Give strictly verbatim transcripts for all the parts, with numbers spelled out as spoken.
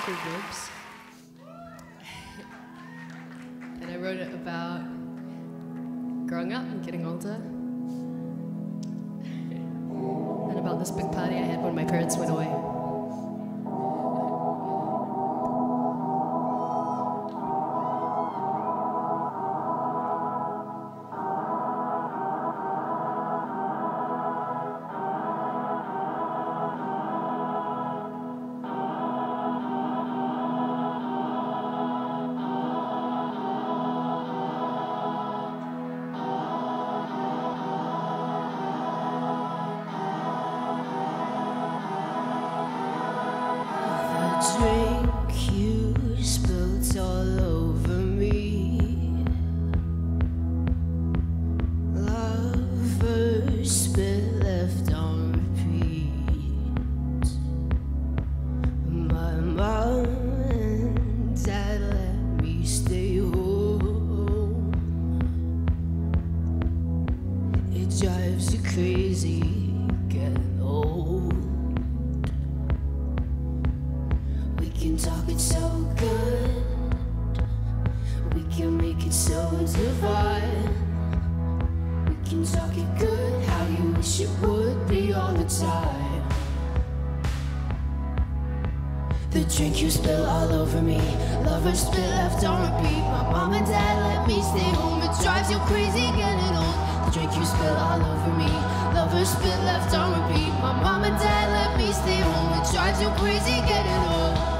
called Ribs. And I wrote it about growing up and getting older. And about this big party I had when my parents went away. Drink you spilled all over me. Lovers spit left on repeat. My mom and dad let me stay home. It drives you crazy getting old. We can talk it so good, we can make it so divine. We can talk it good, how you wish it would be all the time. The drink you spill all over me, lovers spit left on repeat. My mom and dad let me stay home, it drives you crazy getting old. The drink you spill all over me, lovers spit left on repeat. My mom and dad let me stay home, it drives you crazy getting old.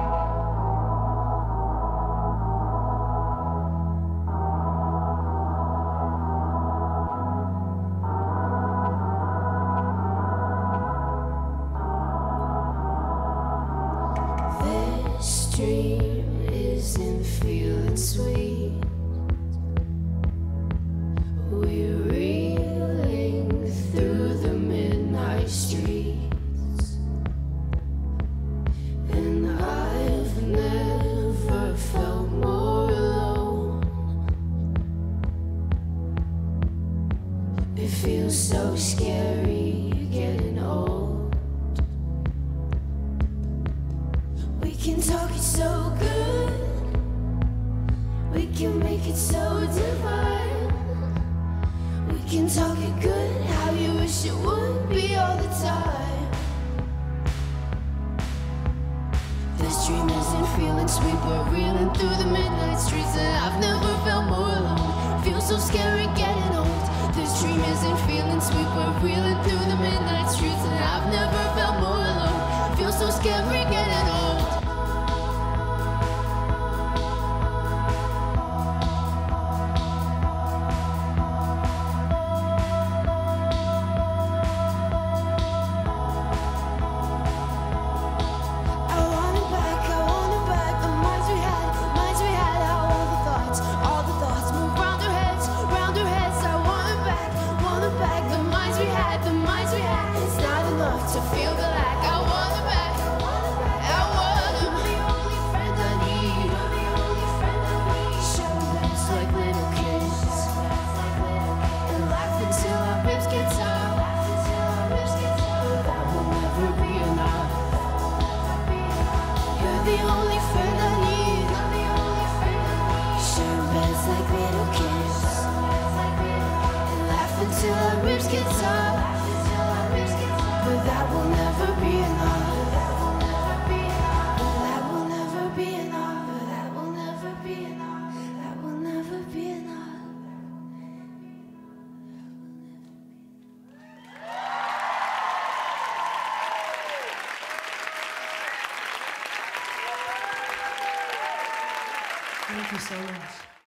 This dream isn't feeling sweet. We're reeling through the midnight streets, and I've never felt more alone. It feels so scary getting old. We can talk it so good, we can make it so divine. We can talk it good, how you wish it would be all the time. This dream isn't feeling sweet, we're reeling through the midnight streets, and I've never felt more alone. Feels so scary getting old. This dream isn't feeling sweet, we're reeling through the midnight streets, and I've never felt more alone. Feels so scary getting old. To feel the lack, I want it back. I want it. You're the only friend I need. You're the only friend I need. Show lips like little kids, and laugh until our ribs get tough. But that will never be enough. You're the only friend I need. Share beds like little kids, and laugh until our ribs get tough. But that will never be enough. That will never be enough. That will never be enough. That will never be enough. Thank you so much.